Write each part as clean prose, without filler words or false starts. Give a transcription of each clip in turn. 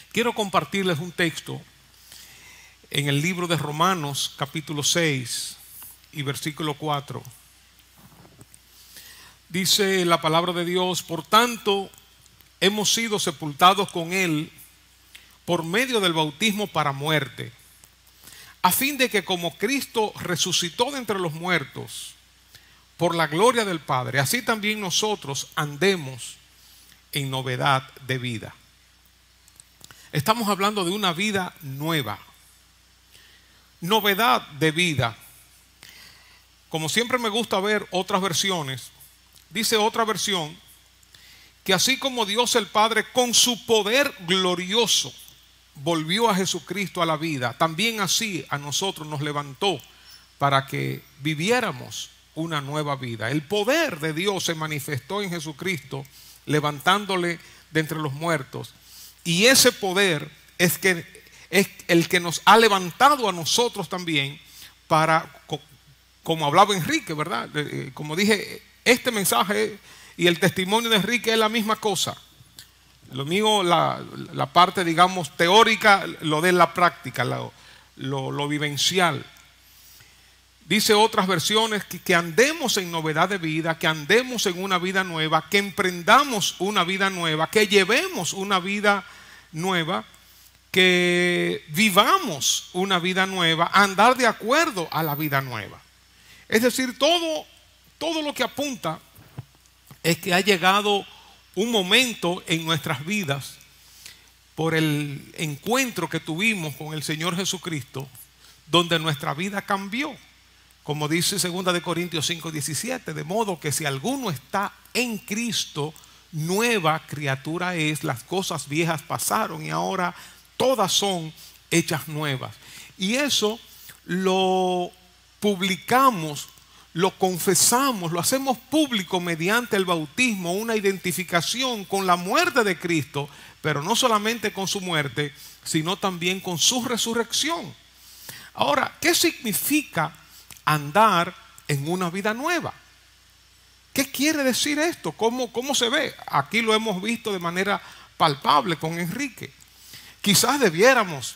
Quiero compartirles un texto en el libro de Romanos, capítulo 6 y versículo 4. Dice la palabra de Dios: por tanto, hemos sido sepultados con Él por medio del bautismo para muerte, a fin de que como Cristo resucitó de entre los muertos por la gloria del Padre, así también nosotros andemos en novedad de vida. Estamos hablando de una vida nueva, novedad de vida. Como siempre me gusta ver otras versiones, dice otra versión que así como Dios el Padre con su poder glorioso volvió a Jesucristo a la vida, también así a nosotros nos levantó para que viviéramos una nueva vida. El poder de Dios se manifestó en Jesucristo, levantándole de entre los muertos, y ese poder es el que nos ha levantado a nosotros también para, como hablaba Enrique, ¿verdad? Como dije, este mensaje y el testimonio de Enrique es la misma cosa. Lo mío, la parte, digamos, teórica, lo de la práctica, lo vivencial. Dice otras versiones que andemos en novedad de vida, que andemos en una vida nueva, que emprendamos una vida nueva, que llevemos una vida nueva, que vivamos una vida nueva, andar de acuerdo a la vida nueva. Es decir, todo lo que apunta es que ha llegado un momento en nuestras vidas, por el encuentro que tuvimos con el Señor Jesucristo, donde nuestra vida cambió. Como dice 2 Corintios 5:17, de modo que si alguno está en Cristo, nueva criatura es, las cosas viejas pasaron y ahora todas son hechas nuevas. Y eso lo publicamos, lo confesamos, lo hacemos público mediante el bautismo, una identificación con la muerte de Cristo, pero no solamente con su muerte, sino también con su resurrección. Ahora, ¿qué significa andar en una vida nueva? ¿Qué quiere decir esto? ¿Cómo se ve? Aquí lo hemos visto de manera palpable con Enrique. Quizás debiéramos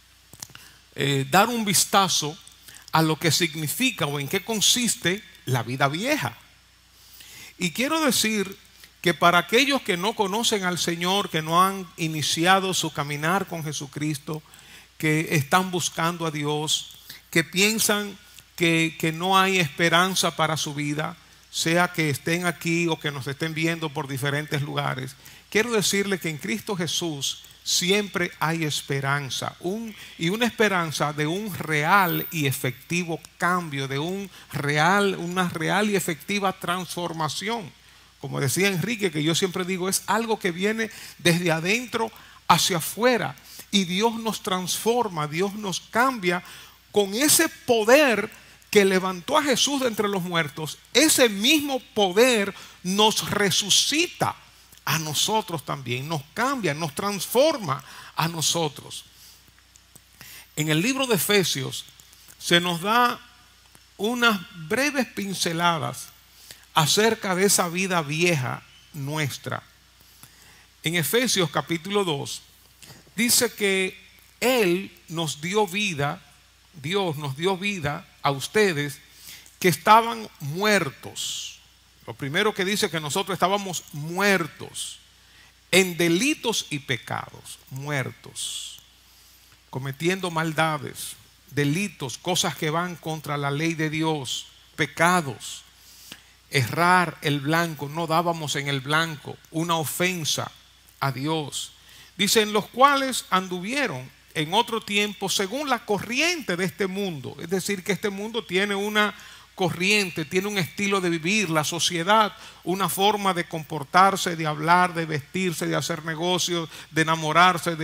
dar un vistazo a lo que significa o en qué consiste la vida vieja. Y quiero decir que para aquellos que no conocen al Señor, que no han iniciado su caminar con Jesucristo, que están buscando a Dios, que piensan que no hay esperanza para su vida, sea que estén aquí o que nos estén viendo por diferentes lugares, quiero decirles que en Cristo Jesús siempre hay esperanza, y una esperanza de un real y efectivo cambio, de una real y efectiva transformación. Como decía Enrique, que yo siempre digo, es algo que viene desde adentro hacia afuera, y Dios nos transforma, Dios nos cambia con ese poder que levantó a Jesús de entre los muertos. Ese mismo poder nos resucita a nosotros también, nos cambia, nos transforma a nosotros. En el libro de Efesios se nos da unas breves pinceladas acerca de esa vida vieja nuestra. En Efesios capítulo 2 dice que Él nos dio vida, Dios nos dio vida a ustedes que estaban muertos. Lo primero que dice que nosotros estábamos muertos en delitos y pecados, muertos, cometiendo maldades, delitos, cosas que van contra la ley de Dios, pecados, errar el blanco, no dábamos en el blanco, una ofensa a Dios. Dice, en los cuales anduvieron en otro tiempo según la corriente de este mundo. Es decir, que este mundo tiene una corriente, tiene un estilo de vivir, la sociedad, una forma de comportarse, de hablar, de vestirse, de hacer negocios, de enamorarse,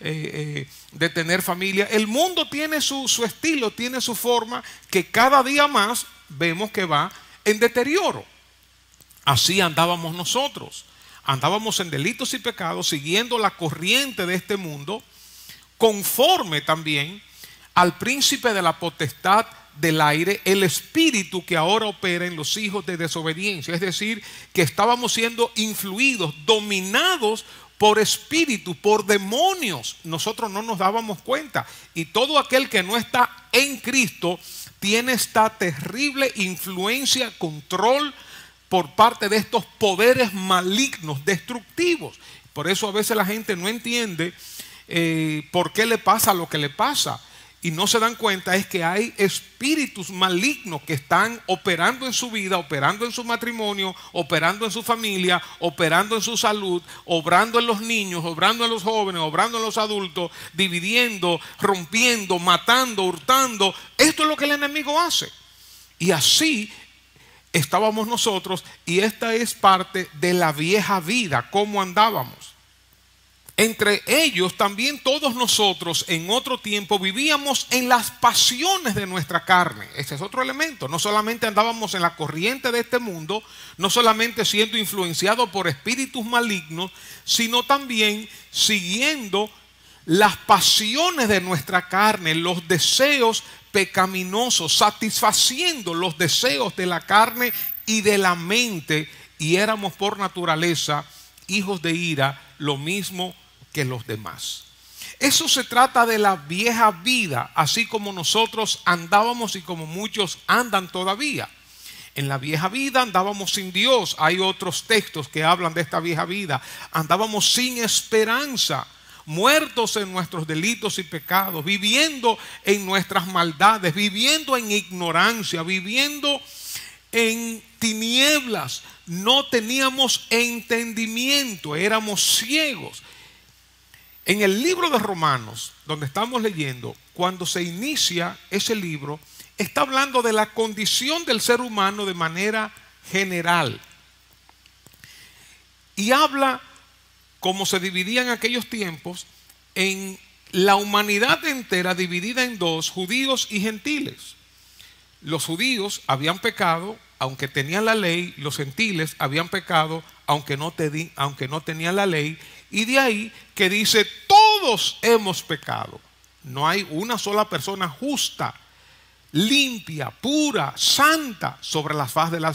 de tener familia. El mundo tiene su estilo, tiene su forma, que cada día más vemos que va en deterioro. Así andábamos nosotros, andábamos en delitos y pecados, siguiendo la corriente de este mundo, conforme también al príncipe de la potestad del aire, el espíritu que ahora opera en los hijos de desobediencia. Es decir, que estábamos siendo influidos, dominados por espíritu, por demonios. Nosotros no nos dábamos cuenta. Y todo aquel que no está en Cristo tiene esta terrible influencia, control por parte de estos poderes malignos, destructivos. Por eso a veces la gente no entiende por qué le pasa lo que le pasa. Y no se dan cuenta es que hay espíritus malignos que están operando en su vida, operando en su matrimonio, operando en su familia, operando en su salud, obrando en los niños, obrando en los jóvenes, obrando en los adultos, dividiendo, rompiendo, matando, hurtando. Esto es lo que el enemigo hace. Y así estábamos nosotros, y esta es parte de la vieja vida, cómo andábamos. Entre ellos también todos nosotros en otro tiempo vivíamos en las pasiones de nuestra carne. Ese es otro elemento. No solamente andábamos en la corriente de este mundo, no solamente siendo influenciados por espíritus malignos, sino también siguiendo las pasiones de nuestra carne, los deseos pecaminosos, satisfaciendo los deseos de la carne y de la mente, y éramos por naturaleza hijos de ira, lo mismo que los demás. Eso se trata de la vieja vida, así como nosotros andábamos y como muchos andan todavía. En la vieja vida andábamos sin Dios. Hay otros textos que hablan de esta vieja vida. Andábamos sin esperanza, muertos en nuestros delitos y pecados, viviendo en nuestras maldades, viviendo en ignorancia, viviendo en tinieblas. No teníamos entendimiento, éramos ciegos. En el libro de Romanos, donde estamos leyendo, cuando se inicia ese libro, está hablando de la condición del ser humano de manera general. Y habla, como se dividía en aquellos tiempos, en la humanidad entera dividida en dos, judíos y gentiles. Los judíos habían pecado, aunque tenían la ley. Los gentiles habían pecado, aunque no tenían la ley. Y de ahí que dice, todos hemos pecado. No hay una sola persona justa, limpia, pura, santa sobre la faz de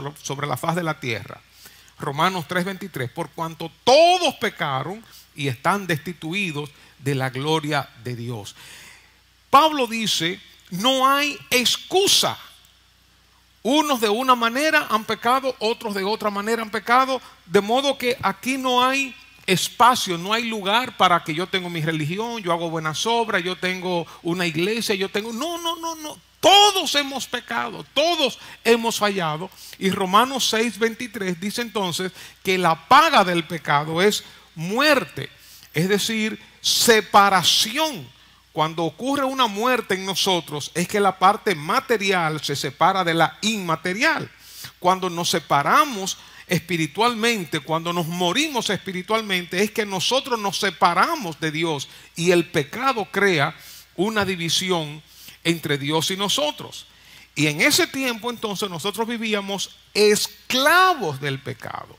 la tierra. Romanos 3:23, por cuanto todos pecaron y están destituidos de la gloria de Dios. Pablo dice, no hay excusa. Unos de una manera han pecado, otros de otra manera han pecado, de modo que aquí no hay espacio, no hay lugar para que yo tengo mi religión, yo hago buenas obras, yo tengo una iglesia, yo tengo... No. Todos hemos pecado, todos hemos fallado. Y Romanos 6:23 dice entonces que la paga del pecado es muerte, es decir, separación. Cuando ocurre una muerte en nosotros es que la parte material se separa de la inmaterial. Cuando nos separamos espiritualmente, cuando nos morimos espiritualmente, es que nosotros nos separamos de Dios, y el pecado crea una división entre Dios y nosotros. Y en ese tiempo entonces nosotros vivíamos esclavos del pecado.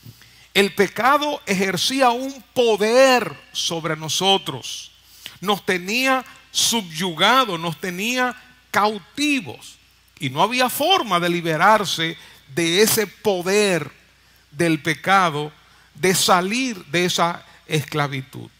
El pecado ejercía un poder sobre nosotros. Nos tenía subyugados, nos tenía cautivos. Y no había forma de liberarse de ese poder del pecado, de salir de esa esclavitud.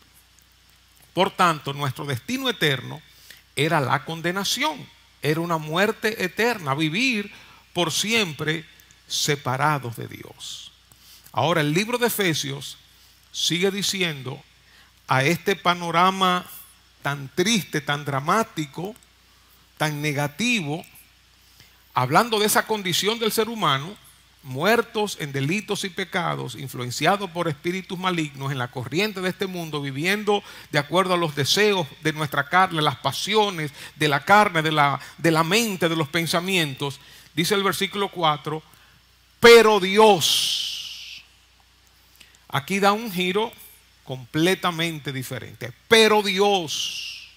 Por tanto, nuestro destino eterno era la condenación, era una muerte eterna, vivir por siempre separados de Dios. Ahora el libro de Efesios sigue diciendo a este panorama tan triste, tan dramático, tan negativo, hablando de esa condición del ser humano, muertos en delitos y pecados, influenciados por espíritus malignos en la corriente de este mundo, viviendo de acuerdo a los deseos de nuestra carne, las pasiones de la carne, de la mente, de los pensamientos. Dice el versículo 4, pero Dios. Aquí da un giro completamente diferente. Pero Dios,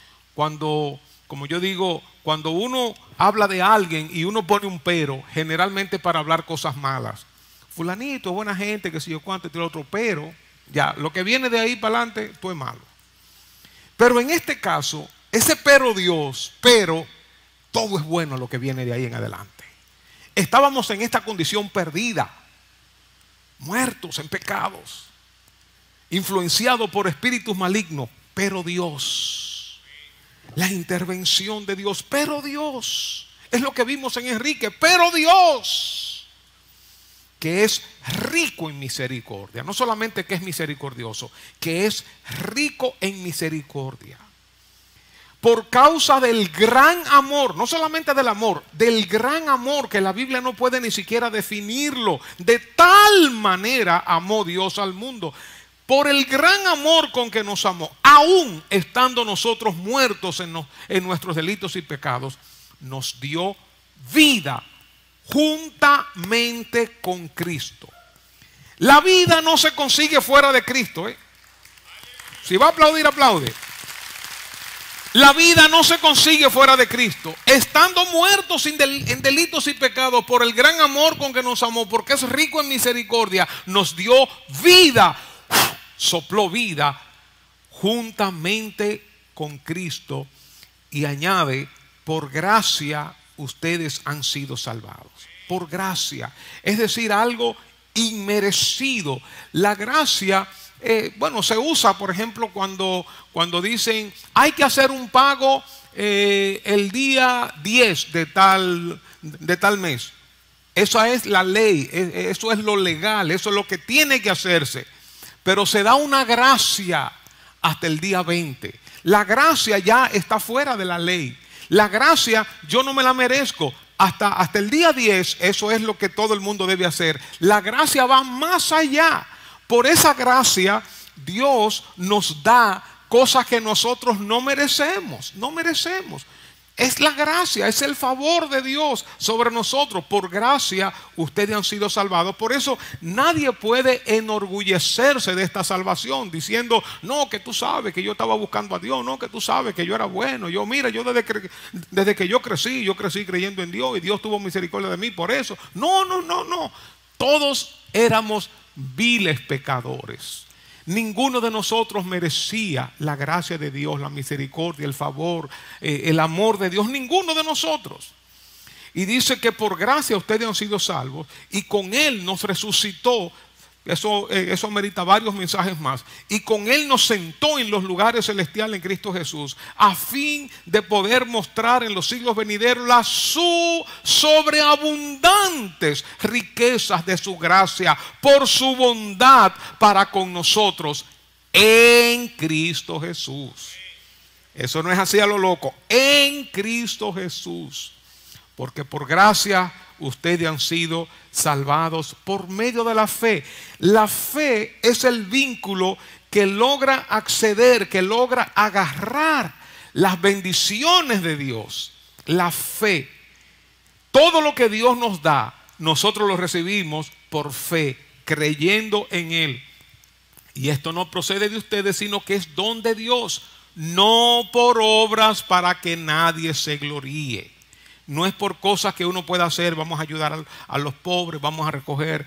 como yo digo, cuando uno habla de alguien y uno pone un pero, generalmente para hablar cosas malas. Fulanito, buena gente, que si yo cuánto, y el otro, pero, ya, lo que viene de ahí para adelante, todo es malo. Pero en este caso, ese pero Dios, pero, todo es bueno lo que viene de ahí en adelante. Estábamos en esta condición perdida, muertos en pecados. influenciado por espíritus malignos, pero Dios, la intervención de Dios, pero Dios, es lo que vimos en Enrique, pero Dios, que es rico en misericordia, no solamente que es misericordioso, que es rico en misericordia. Por causa del gran amor, no solamente del amor, del gran amor que la Biblia no puede ni siquiera definirlo. De tal manera amó Dios al mundo. Por el gran amor con que nos amó, aún estando nosotros muertos en nuestros delitos y pecados, nos dio vida juntamente con Cristo. La vida no se consigue fuera de Cristo. Si va a aplaudir, aplaude. La vida no se consigue fuera de Cristo. Estando muertos en delitos y pecados, por el gran amor con que nos amó, porque es rico en misericordia, nos dio vida, sopló vida juntamente con Cristo, y añade, por gracia ustedes han sido salvados. Por gracia, es decir, algo inmerecido. La gracia, se usa, por ejemplo, cuando dicen hay que hacer un pago el día 10 de tal mes. Esa es la ley, eso es lo legal, eso es lo que tiene que hacerse. Pero se da una gracia hasta el día 20. La gracia ya está fuera de la ley. La gracia yo no me la merezco. Hasta el día 10, eso es lo que todo el mundo debe hacer. La gracia va más allá. Por esa gracia, Dios nos da cosas que nosotros no merecemos. No merecemos. Es la gracia, es el favor de Dios sobre nosotros. Por gracia, ustedes han sido salvados. Por eso, nadie puede enorgullecerse de esta salvación diciendo, no, que tú sabes que yo estaba buscando a Dios, no, que tú sabes que yo era bueno. Yo desde que yo crecí creyendo en Dios y Dios tuvo misericordia de mí por eso. No. Todos éramos viles pecadores. Ninguno de nosotros merecía la gracia de Dios, la misericordia, el favor, el amor de Dios. Ninguno de nosotros. Y dice que por gracia ustedes han sido salvos y con Él nos resucitó. Eso amerita varios mensajes más. Y con Él nos sentó en los lugares celestiales en Cristo Jesús, a fin de poder mostrar en los siglos venideros las sobreabundantes riquezas de su gracia por su bondad para con nosotros en Cristo Jesús. Eso no es así a lo loco. En Cristo Jesús. Porque por gracia ustedes han sido salvados por medio de la fe. La fe es el vínculo que logra acceder, que logra agarrar las bendiciones de Dios. La fe. Todo lo que Dios nos da, nosotros lo recibimos por fe, creyendo en Él. Y esto no procede de ustedes, sino que es don de Dios, no por obras para que nadie se gloríe. No es por cosas que uno pueda hacer, vamos a ayudar a los pobres, vamos a recoger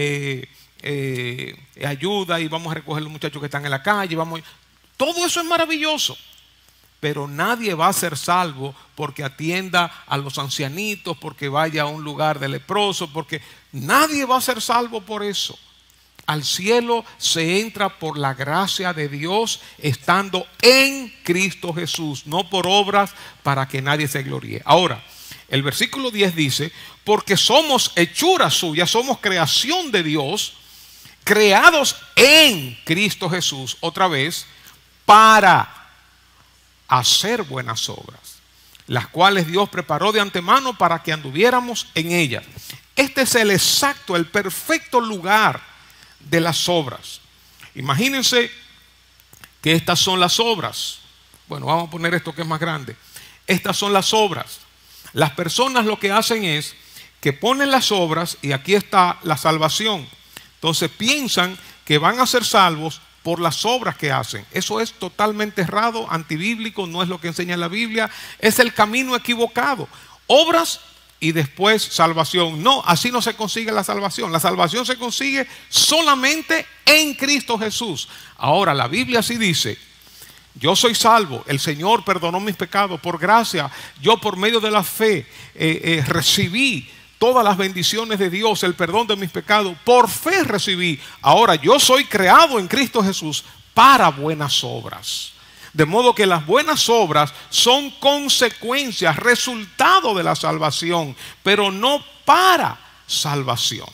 ayuda y vamos a recoger a los muchachos que están en la calle. Todo eso es maravilloso, pero nadie va a ser salvo porque atienda a los ancianitos, porque vaya a un lugar de leprosos, porque nadie va a ser salvo por eso. Al cielo se entra por la gracia de Dios estando en Cristo Jesús, no por obras para que nadie se gloríe. Ahora, el versículo 10 dice, porque somos hechura suya, somos creación de Dios, creados en Cristo Jesús, otra vez, para hacer buenas obras, las cuales Dios preparó de antemano para que anduviéramos en ellas. Este es el exacto, el perfecto lugar de las obras. Imagínense que estas son las obras. Bueno, vamos a poner esto que es más grande. Estas son las obras. Las personas lo que hacen es que ponen las obras y aquí está la salvación. Entonces piensan que van a ser salvos por las obras que hacen. Eso es totalmente errado, antibíblico, no es lo que enseña la Biblia. Es el camino equivocado. Obras y después salvación. No, así no se consigue la salvación. La salvación se consigue solamente en Cristo Jesús. Ahora la Biblia sí dice, yo soy salvo, el Señor perdonó mis pecados por gracia, yo por medio de la fe recibí todas las bendiciones de Dios, el perdón de mis pecados, por fe recibí. Ahora yo soy creado en Cristo Jesús para buenas obras. De modo que las buenas obras son consecuencias, resultado de la salvación, pero no para salvación.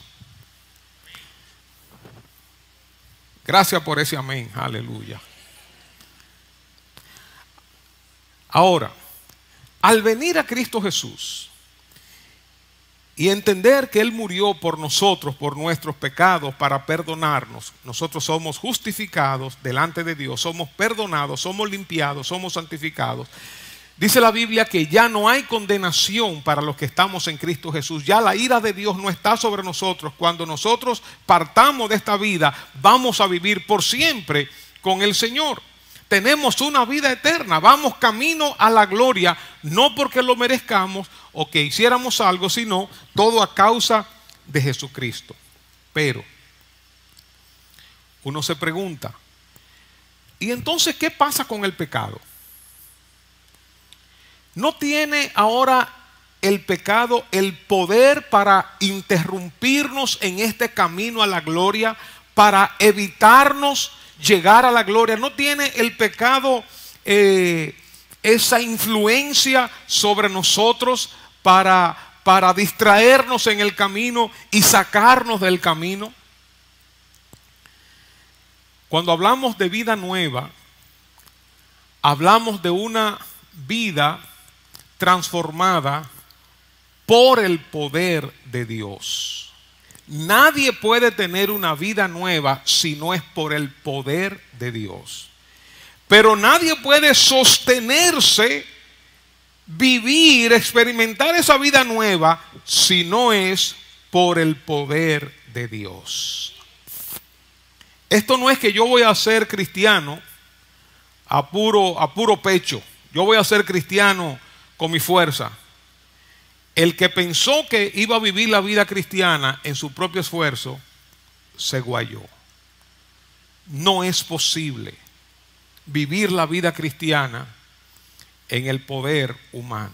Gracias por ese amén, aleluya. Ahora, al venir a Cristo Jesús y entender que Él murió por nosotros, por nuestros pecados, para perdonarnos, nosotros somos justificados delante de Dios, somos perdonados, somos limpiados, somos santificados. Dice la Biblia que ya no hay condenación para los que estamos en Cristo Jesús. Ya la ira de Dios no está sobre nosotros. Cuando nosotros partamos de esta vida, vamos a vivir por siempre con el Señor. Tenemos una vida eterna, vamos camino a la gloria, no porque lo merezcamos o que hiciéramos algo, sino todo a causa de Jesucristo. Pero uno se pregunta, ¿y entonces qué pasa con el pecado? ¿No tiene ahora el pecado el poder para interrumpirnos en este camino a la gloria, para evitarnos llegar a la gloria? ¿No tiene el pecado esa influencia sobre nosotros para distraernos en el camino y sacarnos del camino? Cuando hablamos de vida nueva, hablamos de una vida transformada por el poder de Dios. Nadie puede tener una vida nueva si no es por el poder de Dios. Pero nadie puede sostenerse, vivir, experimentar esa vida nueva si no es por el poder de Dios. Esto no es que yo voy a ser cristiano a puro pecho. Yo voy a ser cristiano con mi fuerza. El que pensó que iba a vivir la vida cristiana en su propio esfuerzo, se guayó. No es posible vivir la vida cristiana en el poder humano.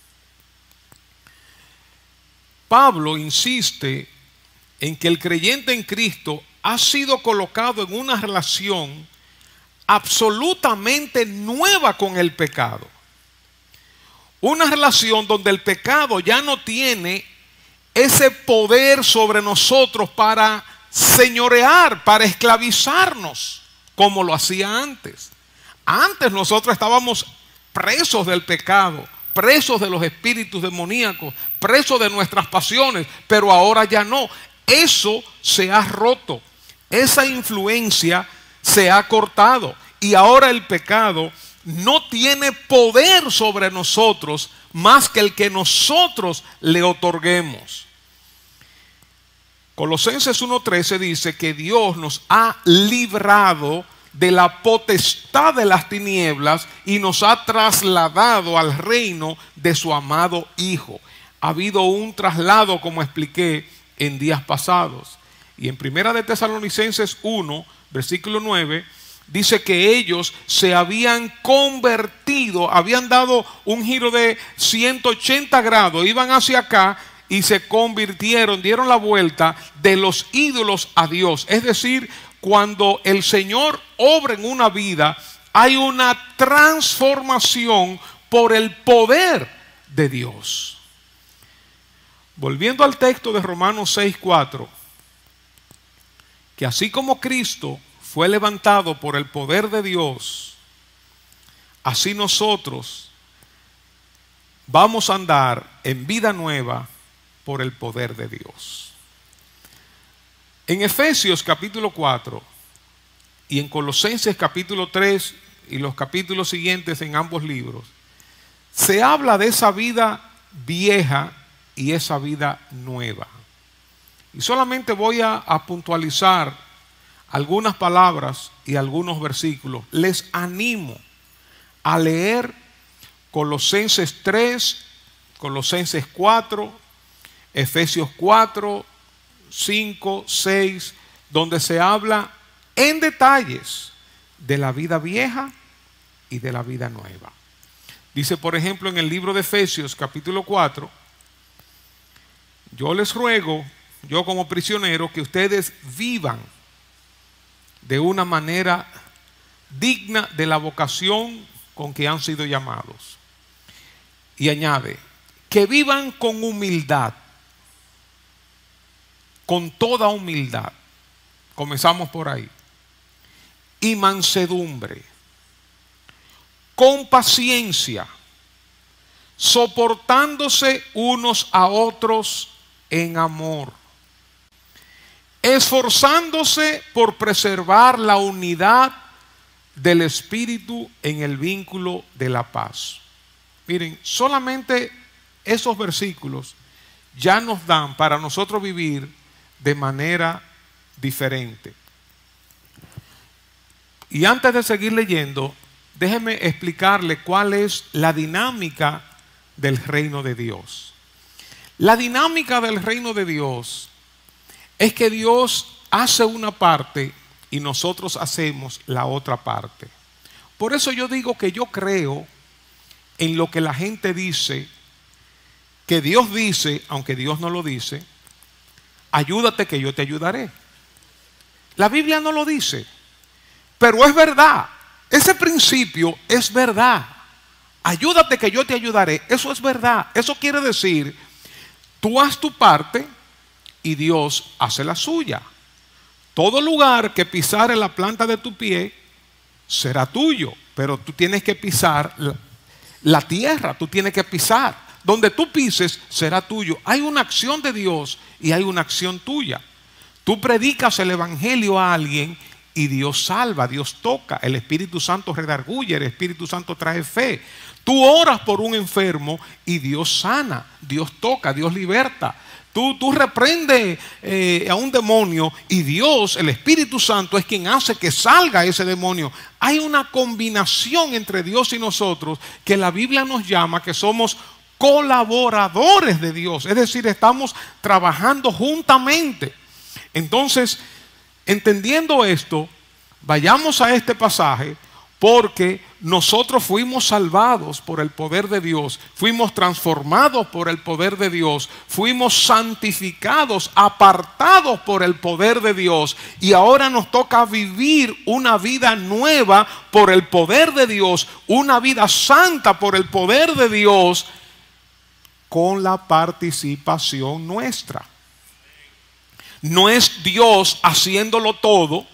Pablo insiste en que el creyente en Cristo ha sido colocado en una relación absolutamente nueva con el pecado. Una relación donde el pecado ya no tiene ese poder sobre nosotros para señorear, para esclavizarnos, como lo hacía antes. Antes nosotros estábamos presos del pecado, presos de los espíritus demoníacos, presos de nuestras pasiones, pero ahora ya no. Eso se ha roto, esa influencia se ha cortado y ahora el pecado no tiene poder sobre nosotros más que el que nosotros le otorguemos. Colosenses 1:13 dice que Dios nos ha librado de la potestad de las tinieblas y nos ha trasladado al reino de su amado Hijo. Ha habido un traslado, como expliqué en días pasados. Y en Primera de Tesalonicenses 1, versículo 9, dice que ellos se habían convertido, habían dado un giro de 180 grados, iban hacia acá y se convirtieron, dieron la vuelta de los ídolos a Dios. Es decir, cuando el Señor obra en una vida, hay una transformación por el poder de Dios. Volviendo al texto de Romanos 6:4, que así como Cristo fue levantado por el poder de Dios, así nosotros vamos a andar en vida nueva por el poder de Dios. En Efesios capítulo 4 y en Colosenses capítulo 3 y los capítulos siguientes en ambos libros, se habla de esa vida vieja y esa vida nueva. Y solamente voy a puntualizar algunas palabras y algunos versículos. Les animo a leer Colosenses 3, Colosenses 4, Efesios 4, 5, 6, donde se habla en detalles de la vida vieja y de la vida nueva. Dice, por ejemplo, en el libro de Efesios capítulo 4, yo les ruego, yo como prisionero, que ustedes vivan de una manera digna de la vocación con que han sido llamados. Y añade, que vivan con humildad, con toda humildad. Comenzamos por ahí. Y mansedumbre, con paciencia, soportándose unos a otros en amor, esforzándose por preservar la unidad del Espíritu en el vínculo de la paz. Miren, solamente esos versículos ya nos dan para nosotros vivir de manera diferente. Y antes de seguir leyendo, déjeme explicarle cuál es la dinámica del reino de Dios. La dinámica del reino de Dios es que Dios hace una parte y nosotros hacemos la otra parte. Por eso yo digo que yo creo en lo que la gente dice, que Dios dice, aunque Dios no lo dice: ayúdate que yo te ayudaré. La Biblia no lo dice, pero es verdad. Ese principio es verdad. Ayúdate que yo te ayudaré. Eso es verdad. Eso quiere decir, tú haz tu parte y Dios hace la suya. Todo lugar que pisare la planta de tu pie será tuyo, pero tú tienes que pisar la tierra, tú tienes que pisar. Donde tú pises será tuyo. Hay una acción de Dios y hay una acción tuya. Tú predicas el evangelio a alguien y Dios salva, Dios toca, el Espíritu Santo redarguye, el Espíritu Santo trae fe. Tú oras por un enfermo y Dios sana, Dios toca, Dios liberta. Tú reprendes a un demonio y Dios, el Espíritu Santo, es quien hace que salga ese demonio. Hay una combinación entre Dios y nosotros que la Biblia nos llama que somos colaboradores de Dios. Es decir, estamos trabajando juntamente. Entonces, entendiendo esto, vayamos a este pasaje, porque nosotros fuimos salvados por el poder de Dios, fuimos transformados por el poder de Dios, fuimos santificados, apartados por el poder de Dios, y ahora nos toca vivir una vida nueva por el poder de Dios, una vida santa por el poder de Dios, con la participación nuestra. No es Dios haciéndolo todo,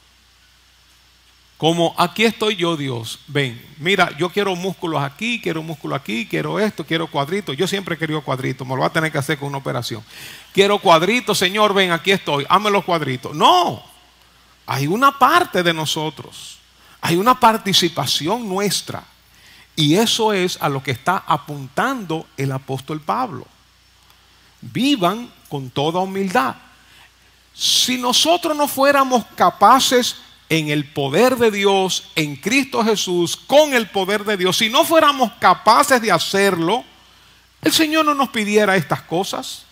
como aquí estoy yo, Dios, ven, mira, yo quiero músculos aquí, quiero esto, quiero cuadritos. Yo siempre he querido cuadritos, me lo voy a tener que hacer con una operación. Quiero cuadritos, Señor, ven, aquí estoy, hazme los cuadritos. No, hay una parte de nosotros, hay una participación nuestra. Y eso es a lo que está apuntando el apóstol Pablo. Vivan con toda humildad. Si nosotros no fuéramos capaces en el poder de Dios, en Cristo Jesús, con el poder de Dios, si no fuéramos capaces de hacerlo, el Señor no nos pidiera estas cosas.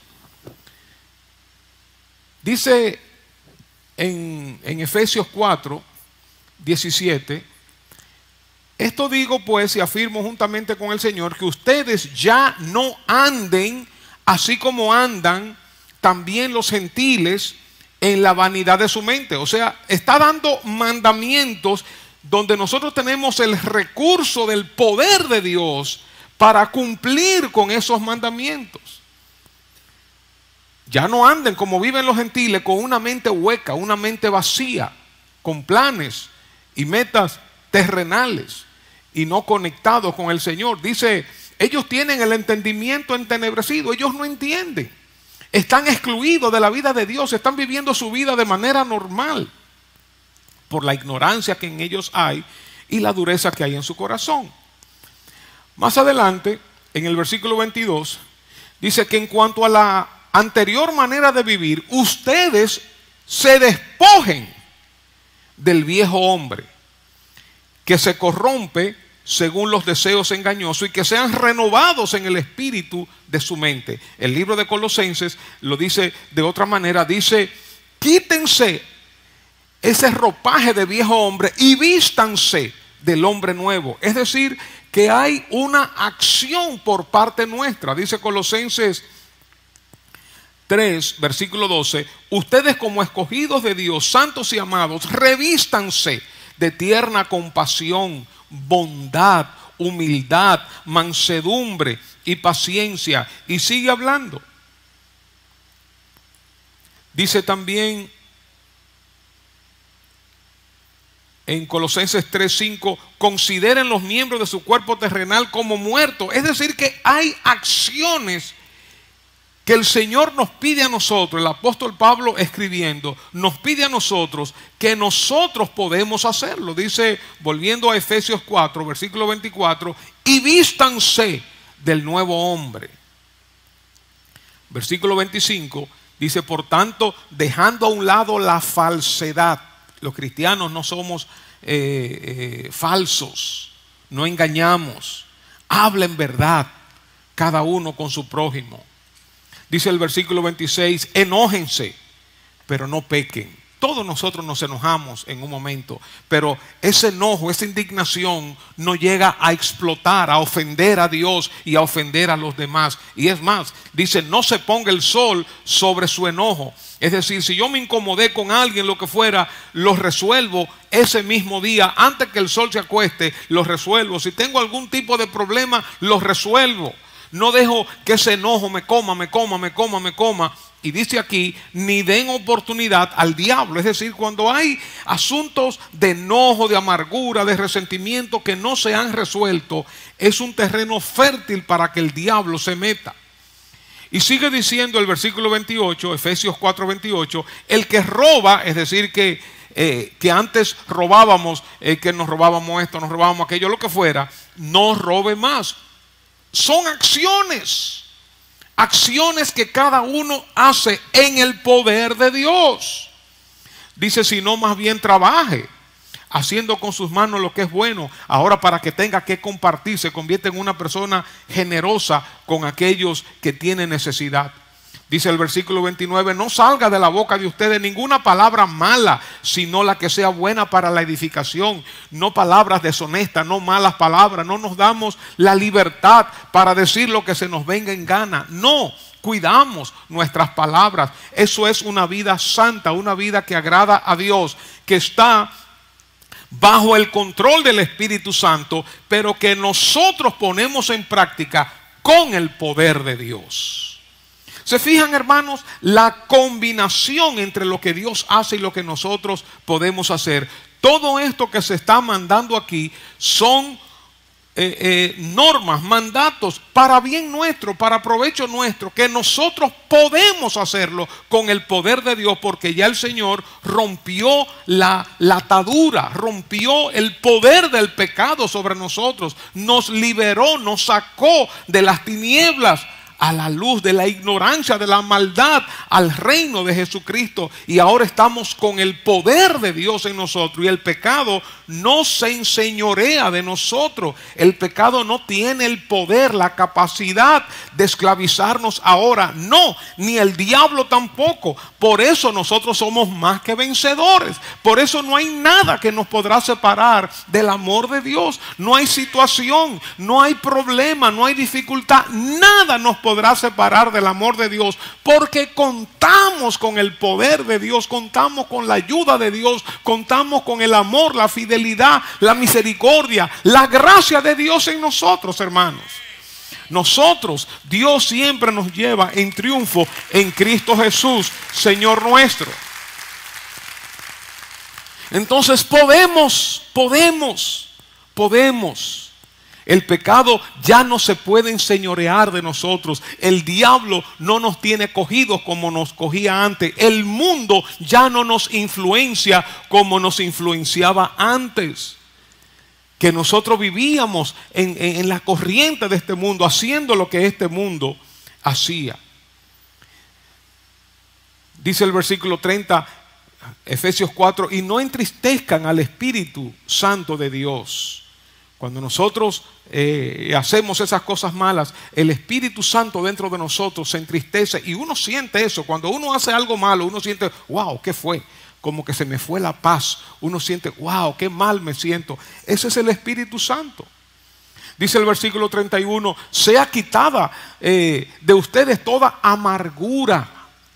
Dice en Efesios 4, 17, esto digo pues y afirmo juntamente con el Señor, que ustedes ya no anden así como andan también los gentiles en la vanidad de su mente. O sea, está dando mandamientos donde nosotros tenemos el recurso del poder de Dios para cumplir con esos mandamientos. Ya no anden como viven los gentiles, con una mente hueca, una mente vacía, con planes y metas terrenales y no conectados con el Señor. Dice, ellos tienen el entendimiento entenebrecido, ellos no entienden. Están excluidos de la vida de Dios, están viviendo su vida de manera normal por la ignorancia que en ellos hay y la dureza que hay en su corazón. Más adelante, en el versículo 22, dice que en cuanto a la anterior manera de vivir, ustedes se despojen del viejo hombre que se corrompe según los deseos engañosos, y que sean renovados en el espíritu de su mente. El libro de Colosenses lo dice de otra manera, dice, quítense ese ropaje de viejo hombre y vístanse del hombre nuevo. Es decir, que hay una acción por parte nuestra. Dice Colosenses 3, versículo 12, ustedes como escogidos de Dios, santos y amados, revístanse de tierna compasión, bondad, humildad, mansedumbre y paciencia. Y sigue hablando. Dice también en Colosenses 3:5, consideren los miembros de su cuerpo terrenal como muertos. Es decir, que hay acciones que el Señor nos pide a nosotros. El apóstol Pablo escribiendo, nos pide a nosotros que nosotros podemos hacerlo. Dice, volviendo a Efesios 4, versículo 24, y vístanse del nuevo hombre. Versículo 25, dice, por tanto, dejando a un lado la falsedad. Los cristianos no somos falsos, no engañamos. Hablen verdad, cada uno con su prójimo. Dice el versículo 26, enójense, pero no pequen. Todos nosotros nos enojamos en un momento, pero ese enojo, esa indignación no llega a explotar, a ofender a Dios y a ofender a los demás. Y es más, dice, no se ponga el sol sobre su enojo. Es decir, si yo me incomodé con alguien, lo que fuera, lo resuelvo ese mismo día, antes que el sol se acueste, lo resuelvo. Si tengo algún tipo de problema, lo resuelvo. No dejo que ese enojo me coma. Y dice aquí, ni den oportunidad al diablo. Es decir, cuando hay asuntos de enojo, de amargura, de resentimiento que no se han resuelto, es un terreno fértil para que el diablo se meta. Y sigue diciendo el versículo 28, Efesios 4:28, el que roba, es decir, que antes robábamos, que nos robábamos esto, nos robábamos aquello, lo que fuera, no robe más. Son acciones que cada uno hace en el poder de Dios. Dice, sino más bien trabaje, haciendo con sus manos lo que es bueno, ahora para que tenga que compartir, se convierte en una persona generosa con aquellos que tienen necesidad. Dice el versículo 29, no salga de la boca de ustedes ninguna palabra mala, sino la que sea buena para la edificación. No palabras deshonestas, no malas palabras. No nos damos la libertad para decir lo que se nos venga en gana. No, cuidamos nuestras palabras. Eso es una vida santa, una vida que agrada a Dios, que está bajo el control del Espíritu Santo, pero que nosotros ponemos en práctica con el poder de Dios. ¿Se fijan, hermanos? La combinación entre lo que Dios hace y lo que nosotros podemos hacer. Todo esto que se está mandando aquí son normas, mandatos para bien nuestro, para provecho nuestro, que nosotros podemos hacerlo con el poder de Dios, porque ya el Señor rompió la atadura, rompió el poder del pecado sobre nosotros, nos liberó, nos sacó de las tinieblas a la luz de la ignorancia, de la maldad, al reino de Jesucristo. Y ahora estamos con el poder de Dios en nosotros. Y el pecado no se enseñorea de nosotros. El pecado no tiene el poder, la capacidad de esclavizarnos ahora. No, ni el diablo tampoco. Por eso nosotros somos más que vencedores. Por eso no hay nada que nos podrá separar del amor de Dios. No hay situación, no hay problema, no hay dificultad. Nada nos podrá separar del amor de Dios, porque contamos con el poder de Dios, contamos con la ayuda de Dios, contamos con el amor, la fidelidad, la misericordia, la gracia de Dios en nosotros, hermanos. Nosotros, Dios siempre nos lleva en triunfo en Cristo Jesús, Señor nuestro. Entonces podemos. El pecado ya no se puede enseñorear de nosotros. El diablo no nos tiene cogidos como nos cogía antes. El mundo ya no nos influencia como nos influenciaba antes. Que nosotros vivíamos en la corriente de este mundo, haciendo lo que este mundo hacía. Dice el versículo 30, Efesios 4, y no entristezcan al Espíritu Santo de Dios. Cuando nosotros hacemos esas cosas malas, el Espíritu Santo dentro de nosotros se entristece y uno siente eso. Cuando uno hace algo malo, uno siente, wow, ¿qué fue? Como que se me fue la paz. Uno siente, wow, qué mal me siento. Ese es el Espíritu Santo. Dice el versículo 31, sea quitada de ustedes toda amargura,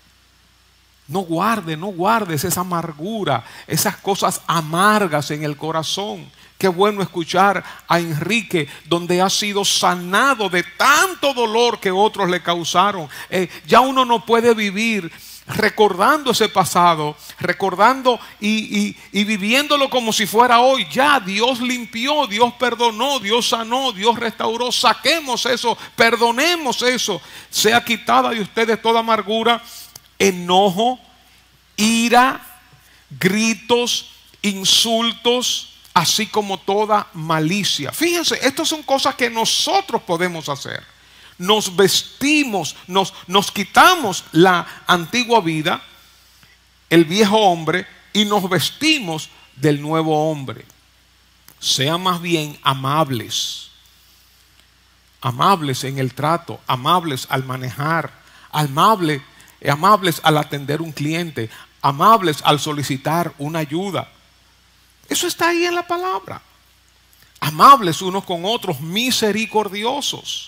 No guardes esa amargura, esas cosas amargas en el corazón. Qué bueno escuchar a Enrique, donde ha sido sanado de tanto dolor que otros le causaron. Ya uno no puede vivir recordando ese pasado, recordando y viviéndolo como si fuera hoy. Ya Dios limpió, Dios perdonó, Dios sanó, Dios restauró. Saquemos eso, perdonemos eso. Sea quitada de ustedes toda amargura, enojo, ira, gritos, insultos, así como toda malicia. Fíjense, estas son cosas que nosotros podemos hacer. Nos vestimos, nos quitamos la antigua vida, el viejo hombre, y nos vestimos del nuevo hombre. Sean más bien amables, amables en el trato, amables al manejar, amables al atender un cliente, amables al solicitar una ayuda. Eso está ahí en la palabra. Amables unos con otros, misericordiosos.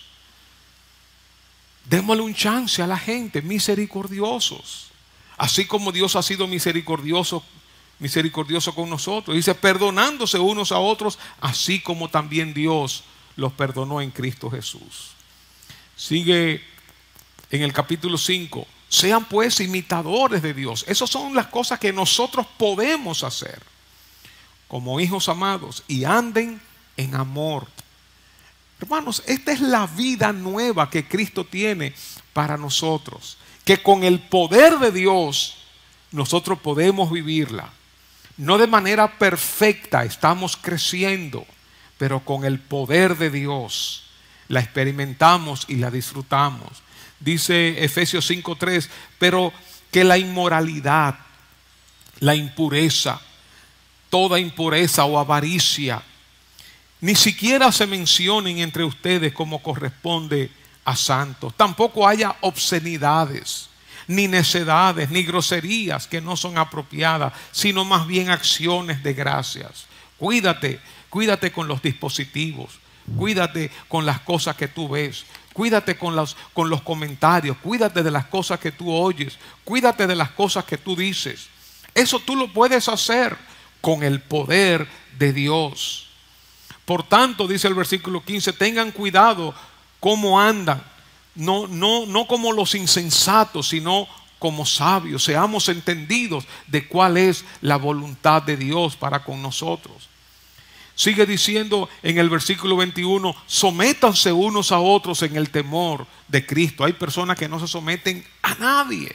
Démosle un chance a la gente, misericordiosos. Así como Dios ha sido misericordioso con nosotros. Dice, perdonándose unos a otros, así como también Dios los perdonó en Cristo Jesús. Sigue en el capítulo 5. Sean pues imitadores de Dios. Esas son las cosas que nosotros podemos hacer como hijos amados, y anden en amor. Hermanos, esta es la vida nueva que Cristo tiene para nosotros, que con el poder de Dios nosotros podemos vivirla. No de manera perfecta, estamos creciendo, pero con el poder de Dios la experimentamos y la disfrutamos. Dice Efesios 5:3, pero que la inmoralidad, la impureza, toda impureza o avaricia, ni siquiera se mencionen entre ustedes como corresponde a santos. Tampoco haya obscenidades, ni necedades, ni groserías que no son apropiadas, sino más bien acciones de gracias. Cuídate con los dispositivos, cuídate con las cosas que tú ves, cuídate con los comentarios, cuídate de las cosas que tú oyes, cuídate de las cosas que tú dices. Eso tú lo puedes hacer con el poder de Dios. Por tanto, dice el versículo 15, tengan cuidado cómo andan, no como los insensatos, sino como sabios. Seamos entendidos de cuál es la voluntad de Dios para con nosotros. Sigue diciendo en el versículo 21, sométanse unos a otros en el temor de Cristo. Hay personas que no se someten a nadie.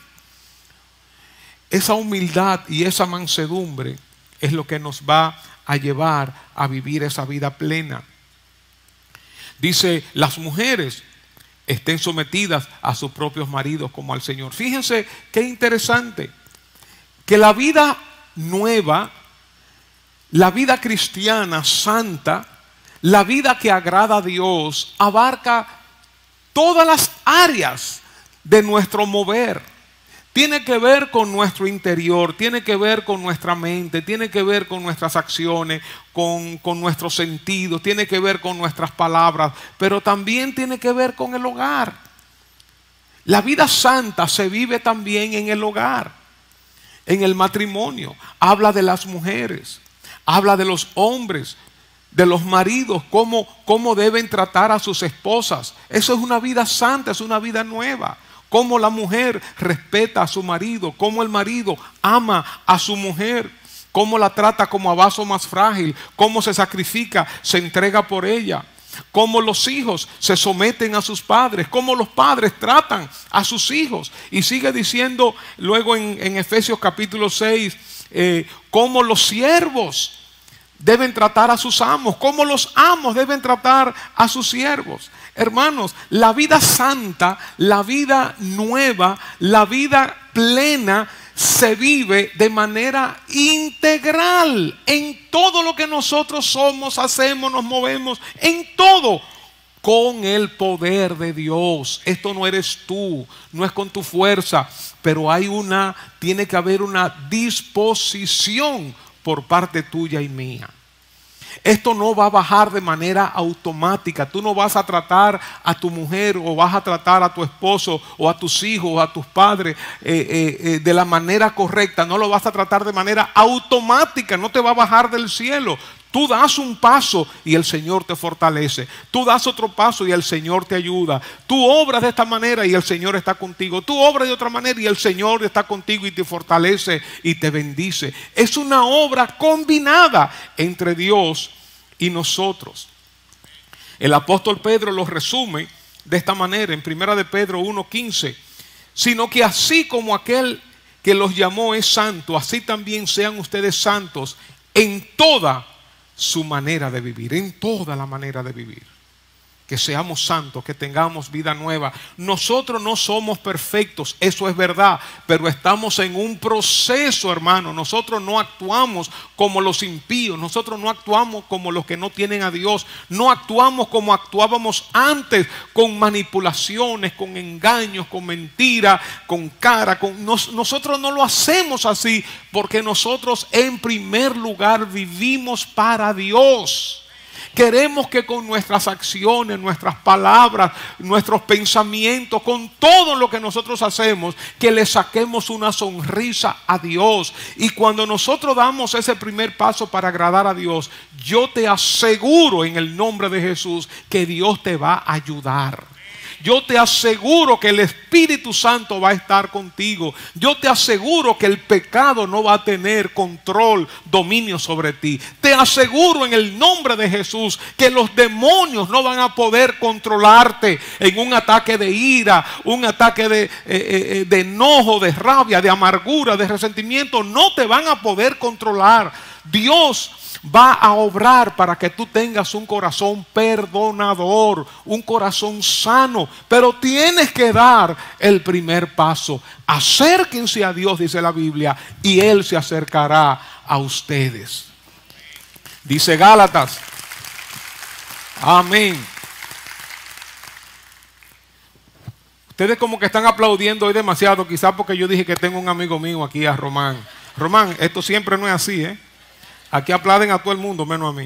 Esa humildad y esa mansedumbre es lo que nos va a llevar a vivir esa vida plena. Dice, las mujeres estén sometidas a sus propios maridos como al Señor. Fíjense qué interesante, que la vida nueva, la vida cristiana santa, la vida que agrada a Dios, abarca todas las áreas de nuestro mover. Tiene que ver con nuestro interior, tiene que ver con nuestra mente, tiene que ver con nuestras acciones, con nuestros sentidos, tiene que ver con nuestras palabras, pero también tiene que ver con el hogar. La vida santa se vive también en el hogar, en el matrimonio. Habla de las mujeres, habla de los hombres, de los maridos, cómo deben tratar a sus esposas. Eso es una vida santa, es una vida nueva. Cómo la mujer respeta a su marido, cómo el marido ama a su mujer, cómo la trata como a vaso más frágil, cómo se sacrifica, se entrega por ella, cómo los hijos se someten a sus padres, cómo los padres tratan a sus hijos. Y sigue diciendo luego en Efesios capítulo 6, cómo los siervos deben tratar a sus amos, cómo los amos deben tratar a sus siervos. Hermanos, la vida santa, la vida nueva, la vida plena se vive de manera integral en todo lo que nosotros somos, hacemos, nos movemos, en todo, con el poder de Dios. Esto no eres tú, no es con tu fuerza, pero tiene que haber una disposición por parte tuya y mía. Esto no va a bajar de manera automática. Tú no vas a tratar a tu mujer o vas a tratar a tu esposo o a tus hijos o a tus padres de la manera correcta. No lo vas a tratar de manera automática. No te va a bajar del cielo. Tú das un paso y el Señor te fortalece. Tú das otro paso y el Señor te ayuda. Tú obras de esta manera y el Señor está contigo. Tú obras de otra manera y el Señor está contigo y te fortalece y te bendice. Es una obra combinada entre Dios y nosotros. El apóstol Pedro lo resume de esta manera en 1 de Pedro 1:15. Sino que así como aquel que los llamó es santo, así también sean ustedes santos en toda su manera de vivir, en toda la manera de vivir. Que seamos santos, que tengamos vida nueva. Nosotros no somos perfectos, eso es verdad, pero estamos en un proceso, hermano. Nosotros no actuamos como los impíos, nosotros no actuamos como los que no tienen a Dios, no actuamos como actuábamos antes, con manipulaciones, con engaños, con mentiras, con cara. Nosotros no lo hacemos así, porque nosotros en primer lugar vivimos para Dios. Queremos que con nuestras acciones, nuestras palabras, nuestros pensamientos, con todo lo que nosotros hacemos, que le saquemos una sonrisa a Dios. Y cuando nosotros damos ese primer paso para agradar a Dios, yo te aseguro en el nombre de Jesús que Dios te va a ayudar. Yo te aseguro que el Espíritu Santo va a estar contigo. Yo te aseguro que el pecado no va a tener control, dominio sobre ti. Te aseguro en el nombre de Jesús que los demonios no van a poder controlarte en un ataque de ira, un ataque de enojo, de rabia, de amargura, de resentimiento. No te van a poder controlar. Dios va a obrar para que tú tengas un corazón perdonador, un corazón sano, pero tienes que dar el primer paso. Acérquense a Dios, dice la Biblia, y Él se acercará a ustedes. Dice Gálatas. Amén. Ustedes como que están aplaudiendo hoy demasiado, quizás porque yo dije que tengo un amigo mío aquí, a Román. Román, esto siempre no es así, ¿eh? Aquí aplauden a todo el mundo, menos a mí.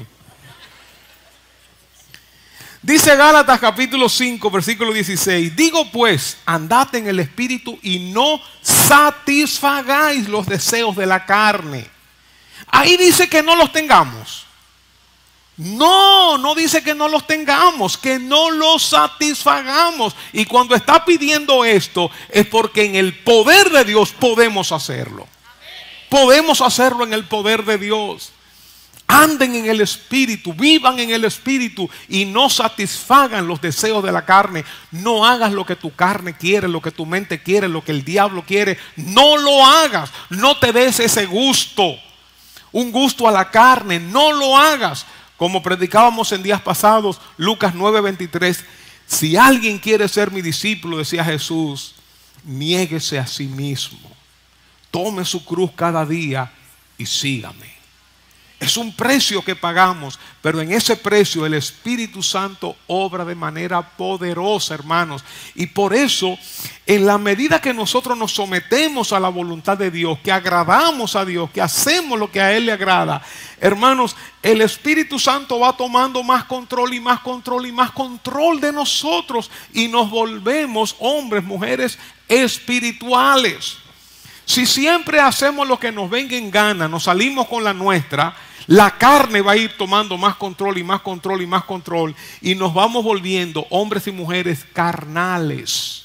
Dice Gálatas capítulo 5, versículo 16. Digo pues, andad en el Espíritu y no satisfagáis los deseos de la carne. Ahí dice que no los tengamos. No, no dice que no los tengamos, que no los satisfagamos. Y cuando está pidiendo esto es porque en el poder de Dios podemos hacerlo. Podemos hacerlo en el poder de Dios. Anden en el Espíritu, vivan en el Espíritu y no satisfagan los deseos de la carne. No hagas lo que tu carne quiere, lo que tu mente quiere, lo que el diablo quiere. No lo hagas, no te des ese gusto, un gusto a la carne, no lo hagas. Como predicábamos en días pasados, Lucas 9:23, si alguien quiere ser mi discípulo, decía Jesús, niéguese a sí mismo, tome su cruz cada día y sígame. Es un precio que pagamos, pero en ese precio el Espíritu Santo obra de manera poderosa, hermanos. Y por eso, en la medida que nosotros nos sometemos a la voluntad de Dios, que agradamos a Dios, que hacemos lo que a Él le agrada, hermanos, el Espíritu Santo va tomando más control y más control y más control de nosotros y nos volvemos hombres, mujeres espirituales. Si siempre hacemos lo que nos venga en gana, nos salimos con la nuestra, la carne va a ir tomando más control y más control y más control y nos vamos volviendo hombres y mujeres carnales.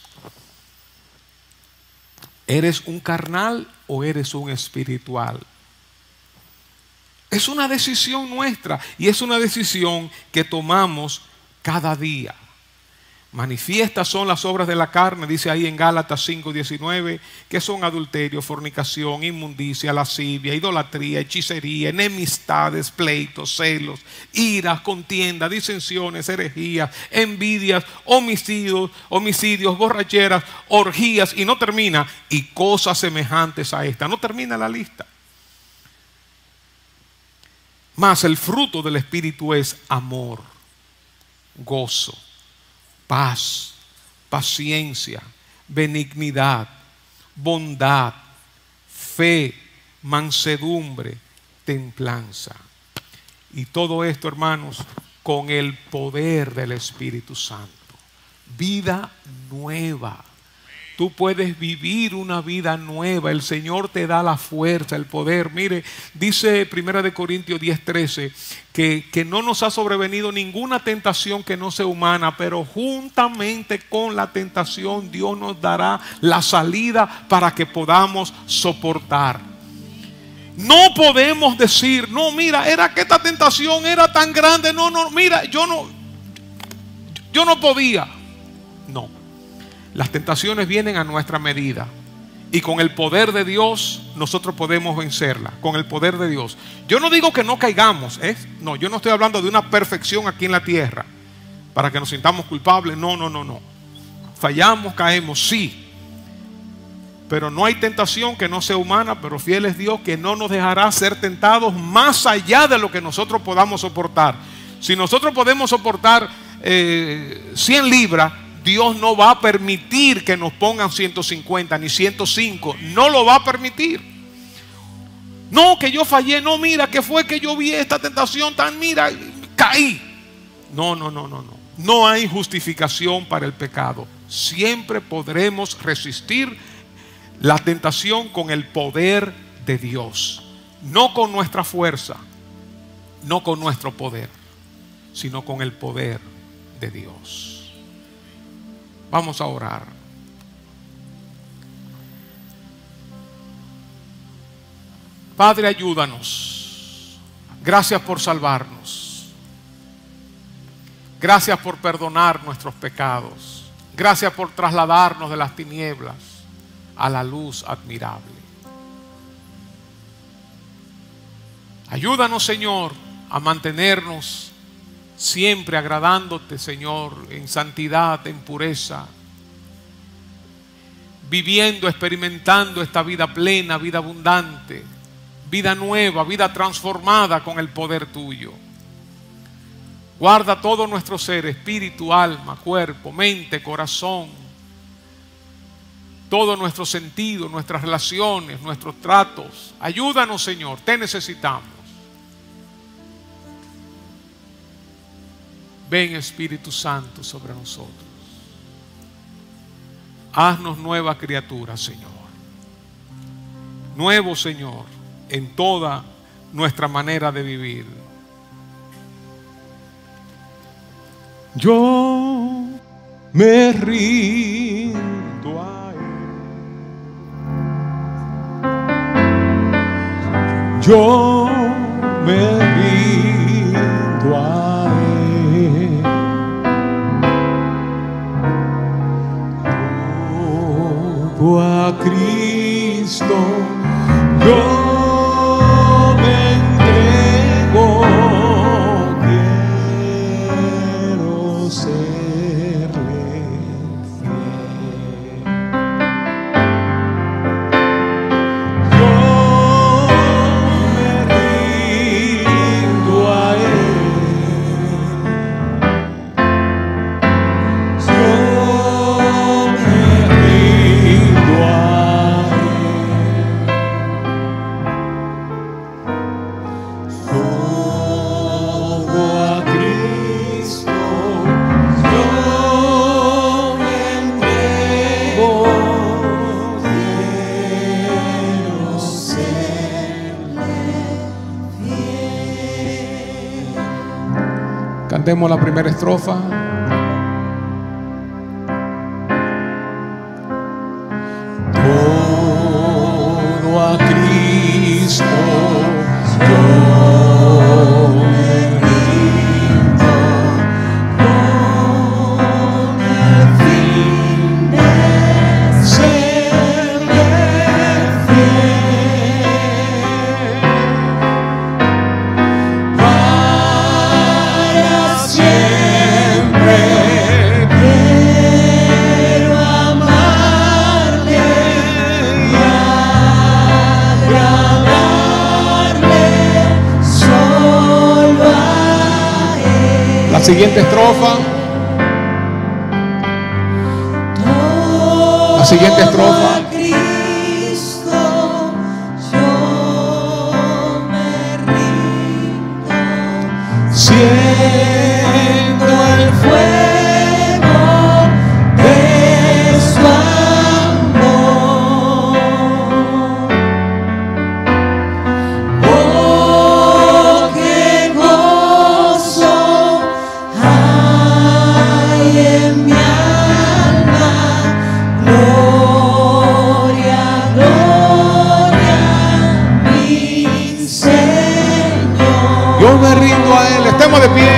¿Eres un carnal o eres un espiritual? Es una decisión nuestra y es una decisión que tomamos cada día. Manifiestas son las obras de la carne, dice ahí en Gálatas 5:19, que son adulterio, fornicación, inmundicia, lascivia, idolatría, hechicería, enemistades, pleitos, celos, iras, contiendas, disensiones, herejías, envidias, homicidios, borracheras, orgías, y no termina, y cosas semejantes a esta. No termina la lista. Mas el fruto del Espíritu es amor, gozo, paz, paciencia, benignidad, bondad, fe, mansedumbre, templanza. Y todo esto, hermanos, con el poder del Espíritu Santo. Vida nueva. Tú puedes vivir una vida nueva. El Señor te da la fuerza, el poder. Mire, dice 1 Corintios 10:13 que no nos ha sobrevenido ninguna tentación que no sea humana, pero juntamente con la tentación Dios nos dará la salida para que podamos soportar. No podemos decir, no, mira, era que esta tentación era tan grande, no, mira, yo no podía. No. Las tentaciones vienen a nuestra medida. Y con el poder de Dios nosotros podemos vencerla. Con el poder de Dios. Yo no digo que no caigamos. No, yo no estoy hablando de una perfección aquí en la tierra para que nos sintamos culpables. No. Fallamos, caemos, sí. Pero no hay tentación que no sea humana. Pero fiel es Dios que no nos dejará ser tentados más allá de lo que nosotros podamos soportar. Si nosotros podemos soportar 100 libras, Dios no va a permitir que nos pongan 150 ni 105. No lo va a permitir. No, que yo fallé. No, mira, que fue que yo vi esta tentación tan, mira, caí. No. No hay justificación para el pecado. Siempre podremos resistir la tentación con el poder de Dios. No con nuestra fuerza, no con nuestro poder, sino con el poder de Dios. Vamos a orar. Padre, ayúdanos. Gracias por salvarnos. Gracias por perdonar nuestros pecados. Gracias por trasladarnos de las tinieblas a la luz admirable. Ayúdanos, Señor, a mantenernos siempre agradándote, Señor, en santidad, en pureza, viviendo, experimentando esta vida plena, vida abundante, vida nueva, vida transformada con el poder tuyo. Guarda todo nuestro ser, espíritu, alma, cuerpo, mente, corazón, todo nuestro sentido, nuestras relaciones, nuestros tratos. Ayúdanos, Señor, te necesitamos. Ven, Espíritu Santo, sobre nosotros. Haznos nueva criatura, Señor. Nuevo, Señor, en toda nuestra manera de vivir. Yo me rindo a Él. Yo me rindo a Él. A Cristo yo me entrego, quiero serle fiel. Yo me rindo a Cantemos la primera estrofa. Todo a Cristo yo me rindo, con el fin de serle fiel. La siguiente estrofa. La siguiente estrofa. siento el fuego de su amor. Oh, qué gozo hay en mi alma. Gloria, gloria, mi Señor. Yo me rindo a Él. Estemos de pie.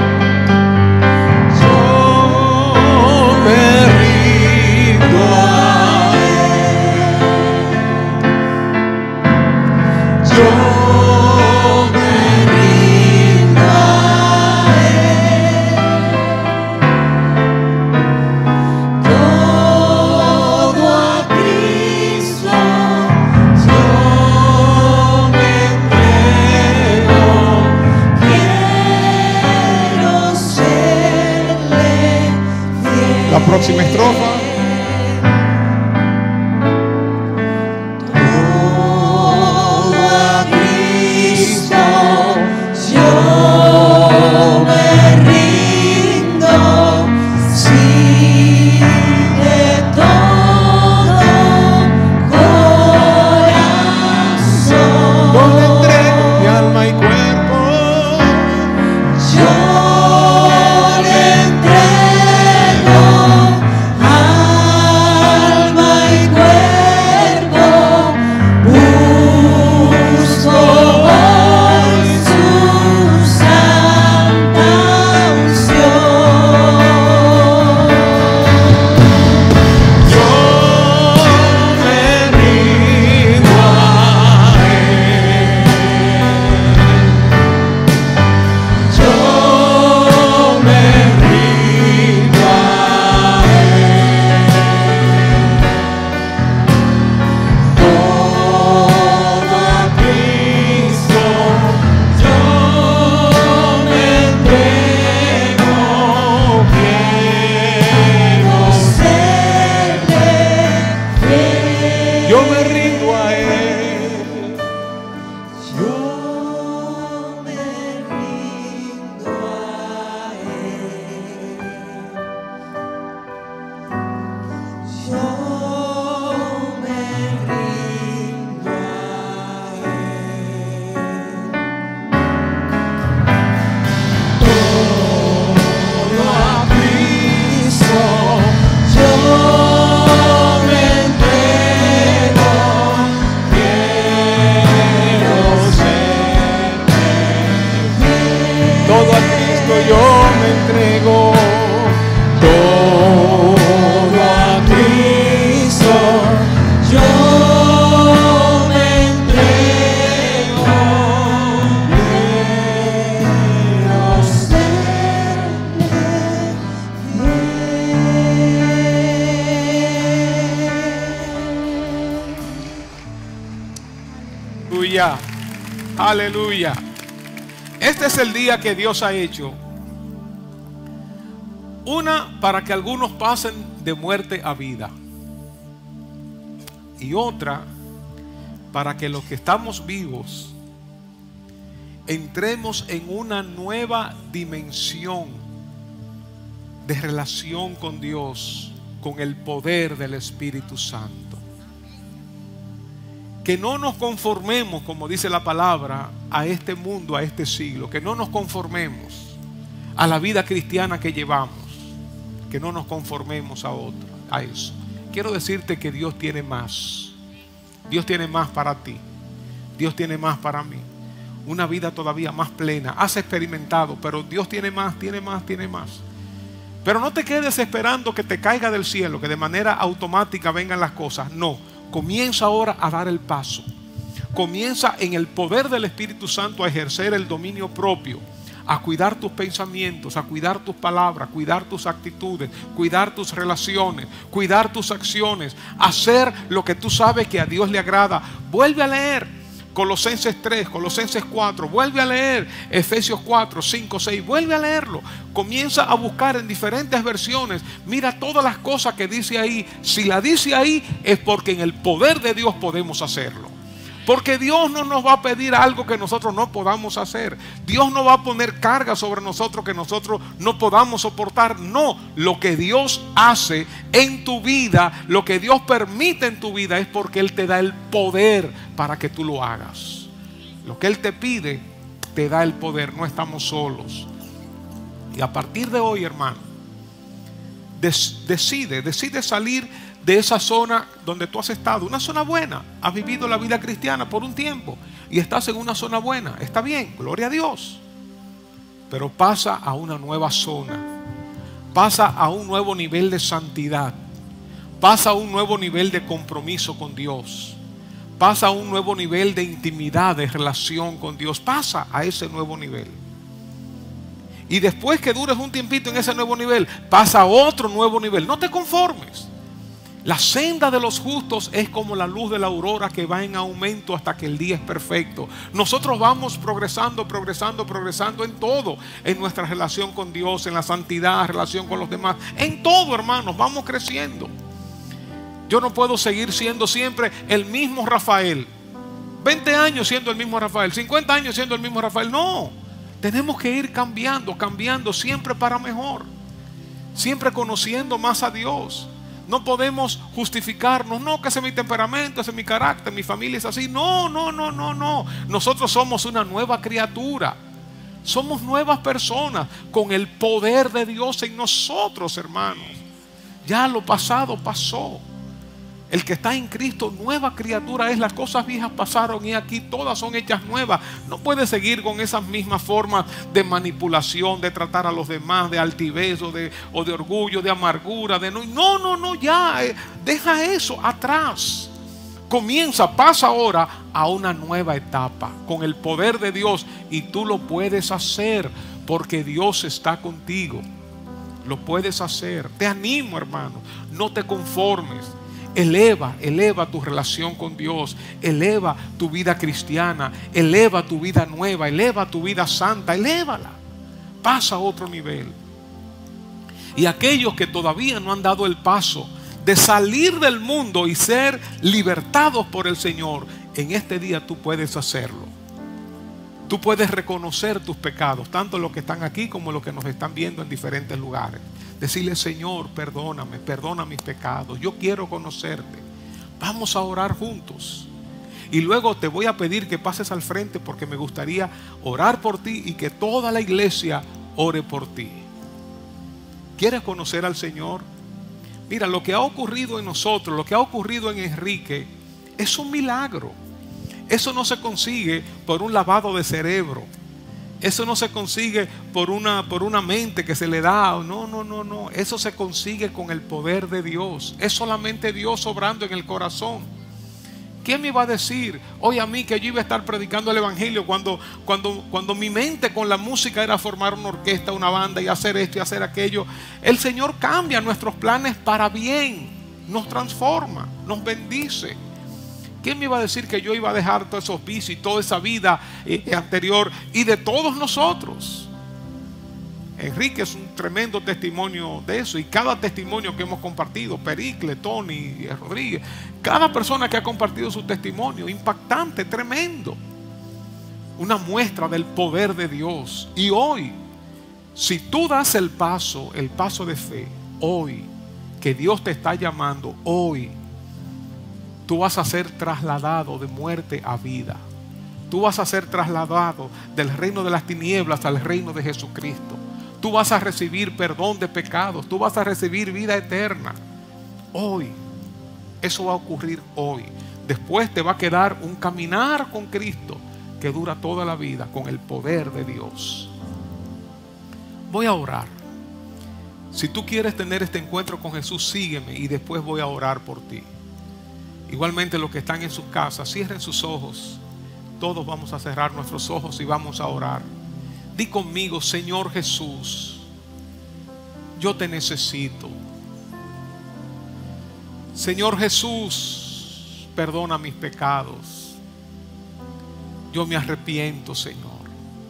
Yo me rindo a Él. Yo me rindo a Él. Todo a Cristo yo me entrego. Quiero serle fiel. La próxima estrofa. Todo a Cristo yo me rindo, sí, de todo corazón. Yo le entrego mi alma y cuerpo. Yo le entrego alma y cuerpo. Busco hoy su santa unción. Yo me rindo a Él. Yo me rindo a Él. Todo a Cristo yo me entrego. Quiero serle fiel. Yo me rindo a Él. Yo me rindo a Él. Yo me rindo a Él. Todo a Cristo yo me entrego. Quiero serle fiel. Todo a Cristo yo me entrego. Todo a Cristo yo me entrego. Quiero serle fiel. Aleluya. Aleluya. Este es el día que Dios ha hecho. Una, para que algunos pasen de muerte a vida. Y otra, para que los que estamos vivos entremos en una nueva dimensión de relación con Dios, con el poder del Espíritu Santo. Que no nos conformemos, como dice la palabra, a este mundo, a este siglo. Que no nos conformemos a la vida cristiana que llevamos. Que no nos conformemos a eso. Quiero decirte que Dios tiene más. Dios tiene más para ti. Dios tiene más para mí. Una vida todavía más plena. Has experimentado, pero Dios tiene más, tiene más, tiene más. Pero no te quedes esperando que te caiga del cielo, que de manera automática vengan las cosas. No, comienza ahora a dar el paso. Comienza en el poder del Espíritu Santo a ejercer el dominio propio, a cuidar tus pensamientos, a cuidar tus palabras, cuidar tus actitudes, cuidar tus relaciones, cuidar tus acciones, hacer lo que tú sabes que a Dios le agrada. Vuelve a leer Colosenses 3, Colosenses 4, vuelve a leer Efesios 4, 5, 6, vuelve a leerlo. Comienza a buscar en diferentes versiones. Mira todas las cosas que dice ahí. Si la dice ahí es porque en el poder de Dios podemos hacerlo. Porque Dios no nos va a pedir algo que nosotros no podamos hacer. Dios no va a poner carga sobre nosotros que nosotros no podamos soportar. No, lo que Dios hace en tu vida, lo que Dios permite en tu vida es porque Él te da el poder para que tú lo hagas. Lo que Él te pide, te da el poder. No estamos solos. Y a partir de hoy, hermano, decide salir de esa zona donde tú has estado, una zona buena. Has vivido la vida cristiana por un tiempo y estás en una zona buena. Está bien, gloria a Dios. Pero pasa a una nueva zona. Pasa a un nuevo nivel de santidad. Pasa a un nuevo nivel de compromiso con Dios. Pasa a un nuevo nivel de intimidad, de relación con Dios. Pasa a ese nuevo nivel. Y después que dures un tiempito en ese nuevo nivel, pasa a otro nuevo nivel. No te conformes. La senda de los justos es como la luz de la aurora que va en aumento hasta que el día es perfecto. Nosotros vamos progresando en todo. En nuestra relación con Dios, en la santidad, relación con los demás. En todo, hermanos, vamos creciendo. Yo no puedo seguir siendo siempre el mismo Rafael. 20 años siendo el mismo Rafael, 50 años siendo el mismo Rafael. No, tenemos que ir cambiando siempre para mejor. Siempre conociendo más a Dios. No podemos justificarnos, no, que ese es mi temperamento, ese es mi carácter, mi familia es así. No. Nosotros somos una nueva criatura. Somos nuevas personas con el poder de Dios en nosotros, hermanos. Ya lo pasado pasó. El que está en Cristo, nueva criatura es. Las cosas viejas pasaron y aquí todas son hechas nuevas. No puede seguir con esas mismas formas de manipulación, de tratar a los demás, de altivez o de orgullo, de amargura. No, ya, deja eso atrás. Pasa ahora a una nueva etapa con el poder de Dios y tú lo puedes hacer porque Dios está contigo. Lo puedes hacer. Te animo, hermano, no te conformes. Eleva tu relación con Dios, eleva tu vida cristiana, eleva tu vida nueva, eleva tu vida santa, elévala. Pasa a otro nivel. Y aquellos que todavía no han dado el paso de salir del mundo y ser libertados por el Señor, en este día tú puedes hacerlo. Tú puedes reconocer tus pecados, tanto los que están aquí como los que nos están viendo en diferentes lugares. Decirle: Señor, perdona mis pecados, yo quiero conocerte. Vamos a orar juntos. Y luego te voy a pedir que pases al frente porque me gustaría orar por ti y que toda la iglesia ore por ti. ¿Quieres conocer al Señor? Mira, lo que ha ocurrido en nosotros, lo que ha ocurrido en Enrique, es un milagro. Eso no se consigue por un lavado de cerebro. Eso no se consigue por una mente que se le da. No. Eso se consigue con el poder de Dios. Es solamente Dios obrando en el corazón. ¿Quién me iba a decir hoy a mí que yo iba a estar predicando el evangelio cuando mi mente con la música era formar una orquesta, una banda y hacer esto y hacer aquello? El Señor cambia nuestros planes para bien. Nos transforma, nos bendice. ¿Quién me iba a decir que yo iba a dejar todos esos vicios y toda esa vida anterior y de todos nosotros? Enrique es un tremendo testimonio de eso, y cada testimonio que hemos compartido, Pericle, Tony, Rodríguez, cada persona que ha compartido su testimonio, impactante, tremendo, una muestra del poder de Dios. Y hoy, si tú das el paso de fe, hoy, que Dios te está llamando, hoy, tú vas a ser trasladado de muerte a vida. Tú vas a ser trasladado del reino de las tinieblas al reino de Jesucristo. Tú vas a recibir perdón de pecados. Tú vas a recibir vida eterna. Hoy. Eso va a ocurrir hoy. Después te va a quedar un caminar con Cristo que dura toda la vida con el poder de Dios. Voy a orar. Si tú quieres tener este encuentro con Jesús, sígueme y después voy a orar por ti. Igualmente los que están en sus casas, cierren sus ojos. Todos vamos a cerrar nuestros ojos y vamos a orar. Di conmigo: Señor Jesús, yo te necesito. Señor Jesús, perdona mis pecados. Yo me arrepiento, Señor.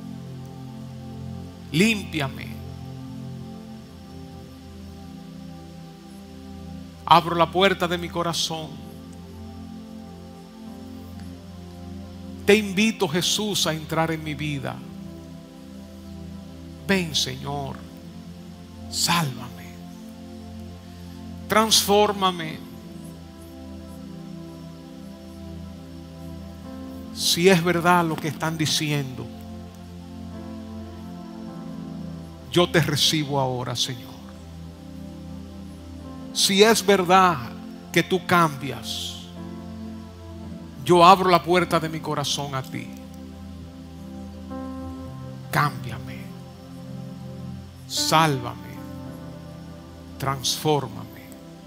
Límpiame. Abro la puerta de mi corazón. Te invito, Jesús, a entrar en mi vida. Ven, Señor, sálvame, transfórmame. Si es verdad lo que están diciendo, yo te recibo ahora, Señor. Si es verdad que tú cambias, yo abro la puerta de mi corazón a ti. Cámbiame, sálvame, transfórmame.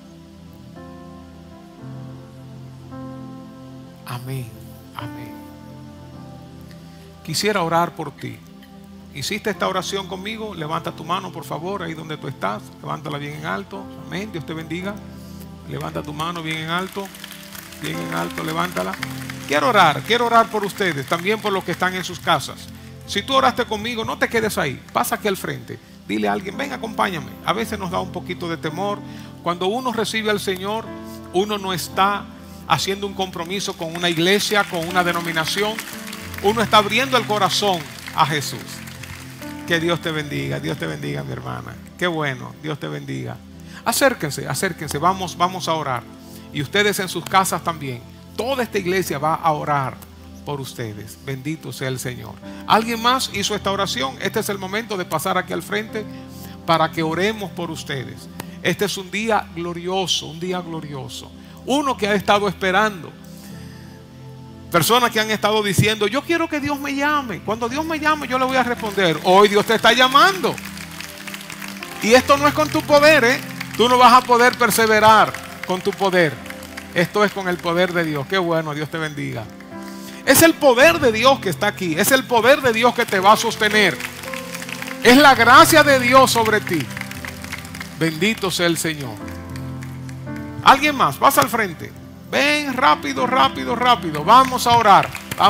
Amén, amén. Quisiera orar por ti. ¿Hiciste esta oración conmigo? Levanta tu mano, por favor, ahí donde tú estás. Levántala bien en alto. Amén, Dios te bendiga. Levanta tu mano bien en alto. Bien en alto, levántala. Quiero orar por ustedes, también por los que están en sus casas. Si tú oraste conmigo, no te quedes ahí, pasa aquí al frente. Dile a alguien, ven, acompáñame. A veces nos da un poquito de temor. Cuando uno recibe al Señor, uno no está haciendo un compromiso con una iglesia, con una denominación. Uno está abriendo el corazón a Jesús. Que Dios te bendiga, mi hermana. Qué bueno, Dios te bendiga. Acérquense, vamos a orar. Y ustedes en sus casas también. Toda esta iglesia va a orar por ustedes. Bendito sea el Señor. ¿Alguien más hizo esta oración? Este es el momento de pasar aquí al frente para que oremos por ustedes. Este es un día glorioso, Uno que ha estado esperando. Personas que han estado diciendo, yo quiero que Dios me llame. Cuando Dios me llame, yo le voy a responder. Hoy Dios te está llamando. Y esto no es con tu poder, ¿eh? Tú no vas a poder perseverar con tu poder. Esto es con el poder de Dios. Qué bueno, Dios te bendiga. Es el poder de Dios que está aquí. Es el poder de Dios que te va a sostener. Es la gracia de Dios sobre ti. Bendito sea el Señor. ¿Alguien más? Pasa al frente. Ven, rápido. Vamos a orar.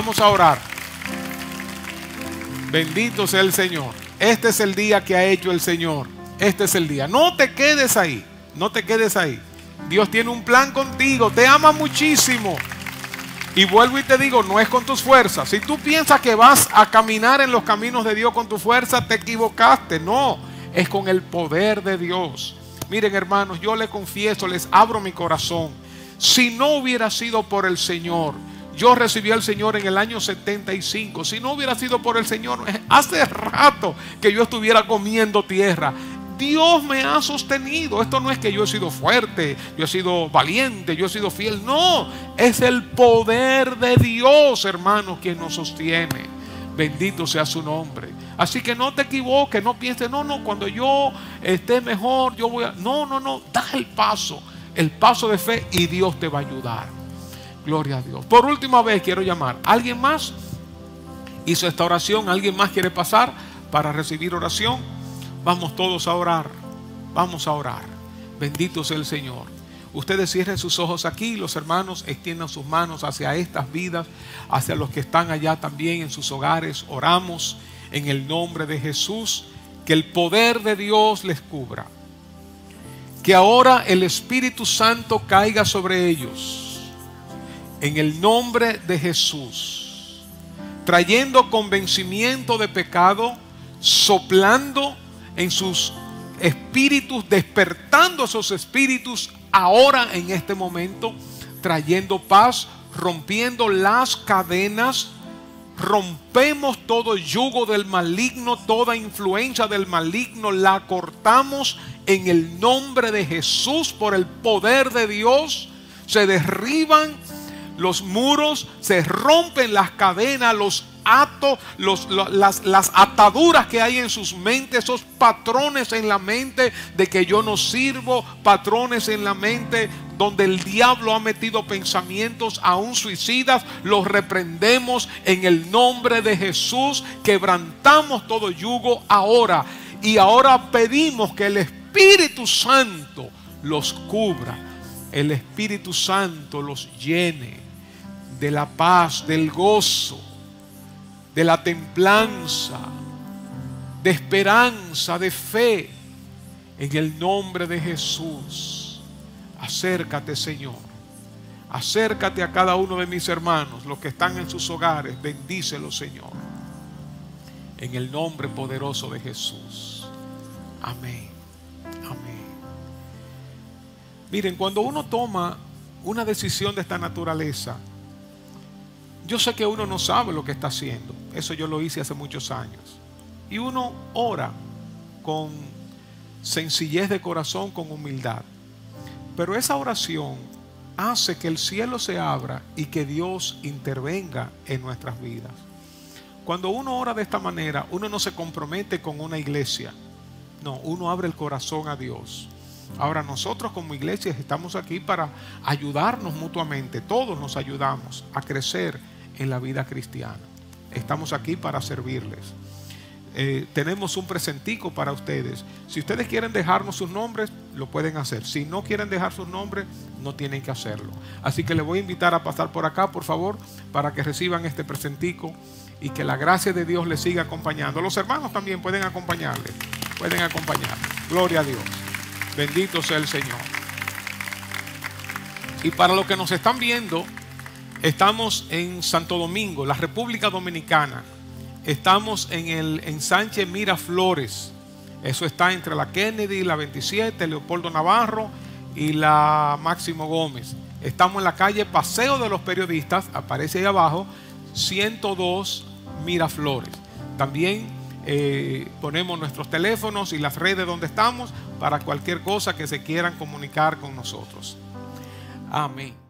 Bendito sea el Señor. Este es el día que ha hecho el Señor. Este es el día. No te quedes ahí. Dios tiene un plan contigo, te ama muchísimo. Y vuelvo y te digo, no es con tus fuerzas. Si tú piensas que vas a caminar en los caminos de Dios con tu fuerza, te equivocaste. No, es con el poder de Dios. Miren, hermanos, yo les confieso, les abro mi corazón. Si no hubiera sido por el Señor, yo recibí al Señor en el año 75. Si no hubiera sido por el Señor, hace rato que yo estuviera comiendo tierra. Dios me ha sostenido. Esto no es que yo he sido fuerte, yo he sido valiente, yo he sido fiel. No, es el poder de Dios, hermanos, quien nos sostiene. Bendito sea su nombre. Así que no te equivoques, no pienses, no, cuando yo esté mejor, yo voy a... No, da el paso de fe y Dios te va a ayudar. Gloria a Dios. Por última vez quiero llamar. ¿Alguien más hizo esta oración? ¿Alguien más quiere pasar para recibir oración? Vamos todos a orar. Vamos a orar. Bendito sea el Señor. Ustedes cierren sus ojos aquí. Los hermanos extiendan sus manos hacia estas vidas, hacia los que están allá también en sus hogares. Oramos en el nombre de Jesús. Que el poder de Dios les cubra. Que ahora el Espíritu Santo caiga sobre ellos. En el nombre de Jesús. Trayendo convencimiento de pecado. Soplando en sus espíritus, despertando esos espíritus ahora en este momento, trayendo paz, rompiendo las cadenas. Rompemos todo yugo del maligno, toda influencia del maligno, la cortamos en el nombre de Jesús por el poder de Dios. Se derriban los muros, se rompen las cadenas, los atos, las ataduras que hay en sus mentes, esos patrones en la mente de que yo no sirvo, patrones en la mente donde el diablo ha metido pensamientos aún suicidas. Los reprendemos en el nombre de Jesús. Quebrantamos todo yugo ahora, y ahora pedimos que el Espíritu Santo los cubra, el Espíritu Santo los llene de la paz, del gozo, de la templanza, de esperanza, de fe, en el nombre de Jesús. Acércate, Señor. Acércate a cada uno de mis hermanos, los que están en sus hogares, bendícelos, Señor. En el nombre poderoso de Jesús. Amén. Amén. Miren, cuando uno toma una decisión de esta naturaleza, yo sé que uno no sabe lo que está haciendo. Eso yo lo hice hace muchos años. Y uno ora con sencillez de corazón, con humildad. Pero esa oración hace que el cielo se abra y que Dios intervenga en nuestras vidas. Cuando uno ora de esta manera, uno no se compromete con una iglesia. No, uno abre el corazón a Dios. Ahora nosotros como iglesia estamos aquí para ayudarnos mutuamente. Todos nos ayudamos a crecer en la vida cristiana. Estamos aquí para servirles. Tenemos un presentico para ustedes. Si ustedes quieren dejarnos sus nombres, lo pueden hacer. Si no quieren dejar sus nombres, no tienen que hacerlo. Así que les voy a invitar a pasar por acá, por favor, para que reciban este presentico y que la gracia de Dios les siga acompañando. Los hermanos también pueden acompañarles. Pueden acompañar. Gloria a Dios. Bendito sea el Señor. Y para los que nos están viendo, estamos en Santo Domingo, la República Dominicana. Estamos en Sánchez Miraflores. Eso está entre la Kennedy, la 27, Leopoldo Navarro y la Máximo Gómez. Estamos en la calle Paseo de los Periodistas, aparece ahí abajo, 102 Miraflores. También ponemos nuestros teléfonos y las redes donde estamos para cualquier cosa que se quieran comunicar con nosotros. Amén.